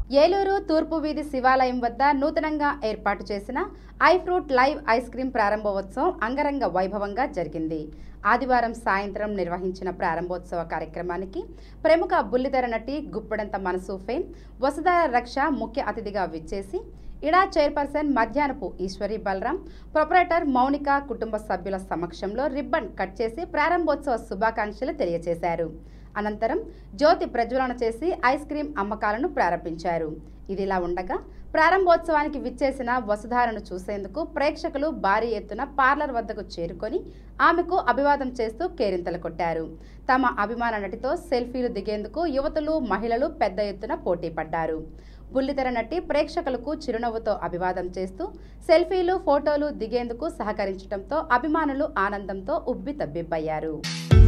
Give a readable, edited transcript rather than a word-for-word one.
ఏలూరు తూర్పు వీధి శివాలయం వద్ద నూతనంగా ఏర్పాటు చేసిన ఐఫ్రూట్ లైవ్ ఐస్ క్రీం ప్రారంభోత్సవం అంగరంగ వైభవంగా జరిగింది. ఆదివారం సాయంత్రం నిర్వహించిన ప్రారంభోత్సవ కార్యక్రమానికి ప్రముఖ బుల్లితెర నటి గుప్పెడంత మనసు ఫేమ్ వసుధార రక్ష ముఖ్య అతిథిగా విచ్చేసి ఇడా చైర్పర్సన్ మధ్యాహ్నపు ఈశ్వరి బలరాం, ప్రొపరేటర్ మౌనిక కుటుంబ సభ్యుల సమక్షంలో రిబ్బన్ కట్ చేసి ప్రారంభోత్సవ శుభాకాంక్షలు తెలియజేశారు. అనంతరం జ్యోతి ప్రజ్వలన చేసి ఐస్ క్రీం అమ్మకాలను ప్రారంభించారు. ఇదిలా ఉండగా ప్రారంభోత్సవానికి విచ్చేసిన వసుధారను చూసేందుకు ప్రేక్షకులు భారీ ఎత్తున పార్లర్ వద్దకు చేరుకొని ఆమెకు అభివాదం చేస్తూ కేరింతలు కొట్టారు. తమ అభిమాన నటితో సెల్ఫీలు దిగేందుకు యువతులు, మహిళలు పెద్ద ఎత్తున పోటీ పడ్డారు. బుల్లితెర నటి ప్రేక్షకులకు చిరునవ్వుతో అభివాదం చేస్తూ సెల్ఫీలు, ఫోటోలు దిగేందుకు సహకరించడంతో అభిమానులు ఆనందంతో ఉబ్బి తబ్బిబ్బయ్యారు.